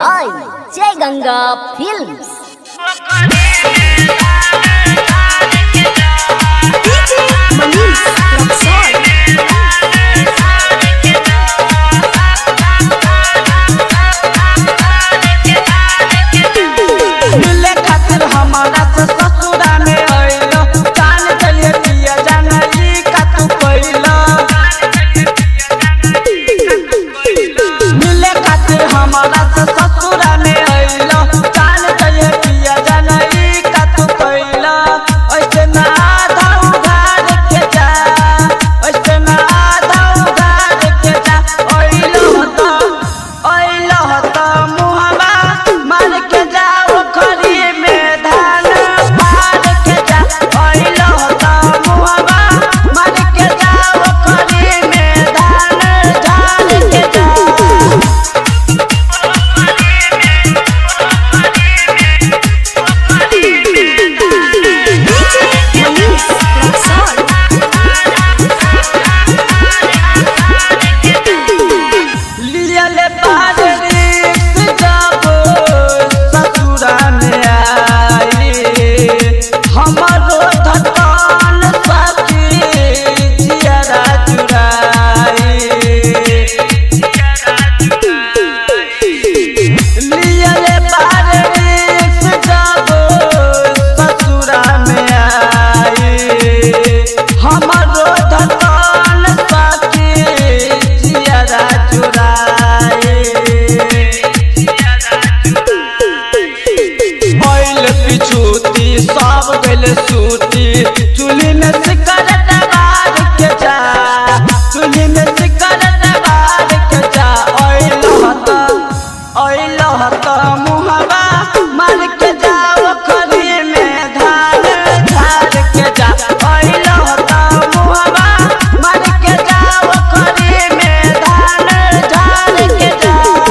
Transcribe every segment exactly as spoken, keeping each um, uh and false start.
by Jai Ganga Films. D J Manish Luxor. मिले खातिर हमारा से ससुरा में आइलो, जान चलिए पिया जानली का तू पहिलो। मिले खातिर हमारा से ससुरा में आइलो, जान चलिए पिया जानली का तू पहिलो। ऐसे ना आधा उधार के जा, ऐसे ना आधा उधार के जा। आइलो तो आइलो तो मुहवा मार के जा, सब गल सूती चुली में सिकरट बार के जा, चुली में सिकरट बार के जा। ओइलो हत ओइलो हत मुहवा मार के जा, ओखरी में धान झाड़ के जा। ओइलो हत मुहवा मार के जा, ओखरी में धान झाड़ के जा।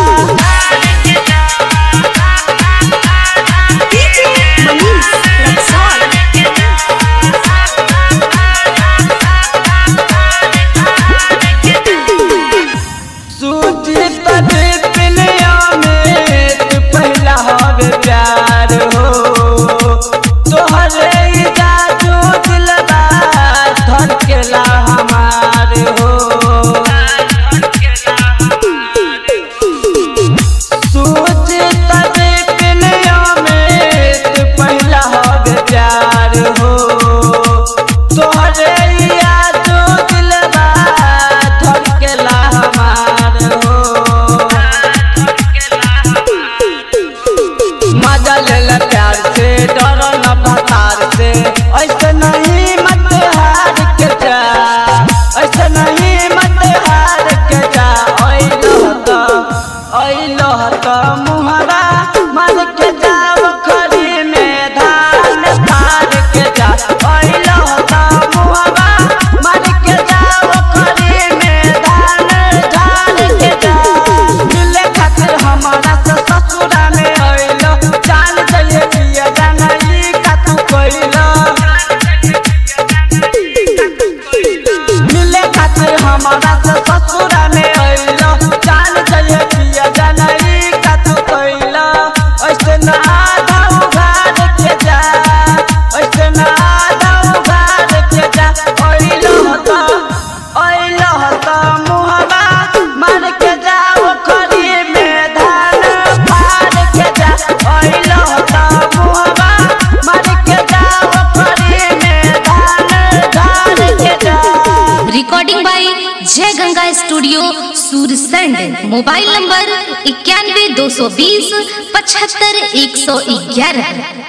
प्यार हो तोहरे जादू दिलवा धड़केला हमार हो। सूझ तबे पिलिया में तू पहला हवे प्यार हो, तोहरे जादू दिलवा धड़केला हमार हो। मजा ले प्यार से डरो न भतार से, ऐसे नहीं मत हार के जा, ऐसे नहीं मत हार के जा। ओइलो तो ओइलो तो मुहरा मार के जा, ओखरी में धान फाड़ के जा। ओइलो तो मुहरा मार के जा, ओखरी में धान झाड़ के जा। मिले खातिर हमारा से ससुरा में आइलो, जान चलिए पिया जानली का तू पहिलो। मिले खातिर हमारा से ससुरा में आइलो, जान चलिए पिया जानली का तू पहिलो। ऐसे ना आधा उधार के जा, ऐसे ना आधा उधार के जा। ओइलो तो ओइलो तो मुहवा मार के जा, ओखरी में धान फाड़ के जा। ओइलो तो मुहवा मार के जा, ओखरी में धान झाड़ के जा। Recording by Jai Ganga studio Sursand. Mobile number इक्यानवे दो सौ बीस पचहत्तर एक सौ ग्यारह।